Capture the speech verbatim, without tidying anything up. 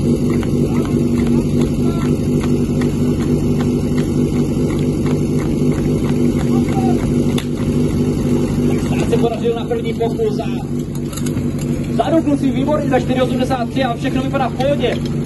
Se podařil na první pokus a zadukl si výborně za čtyři osmdesát tři a všechno vypadá v pohodě.